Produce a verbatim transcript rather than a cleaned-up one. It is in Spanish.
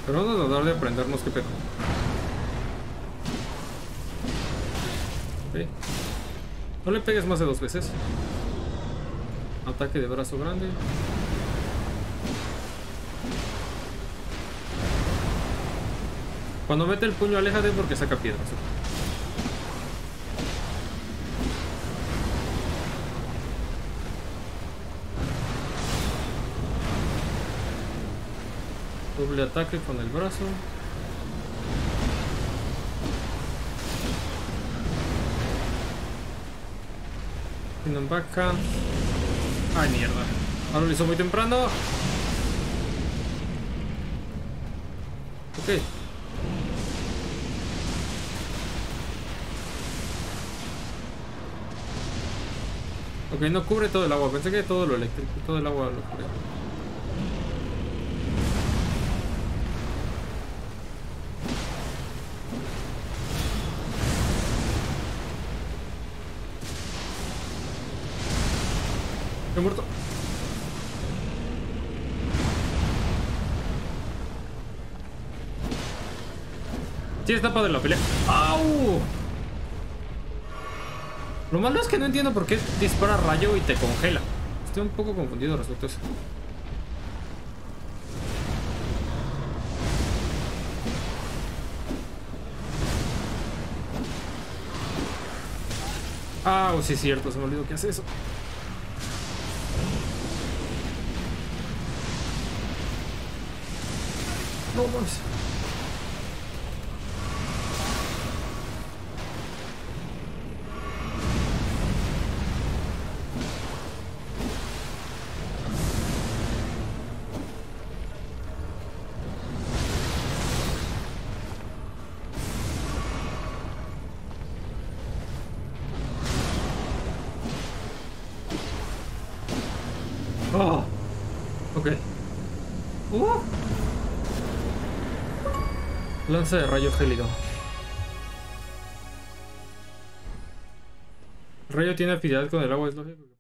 Pero vamos a tratar de aprendernos qué pedo. Ok. No le pegues más de dos veces. Ataque de brazo grande. Cuando mete el puño, aléjate porque saca piedras. Doble ataque con el brazo. Tiene un backhand. Ay, mierda. Ahora lo hizo muy temprano. Ok. Ok, no cubre todo el agua. Pensé que todo lo eléctrico, todo el agua lo cubre. He muerto. Sí, está padre la pelea. ¡Au! Lo malo es que no entiendo por qué dispara rayo y te congela. Estoy un poco confundido respecto a eso. Ah, oh, sí es cierto, se me olvidó que hace eso. No mames. Oh, ok. Uh. Lanza de rayo gélido. El rayo tiene afinidad con el agua, es lógico.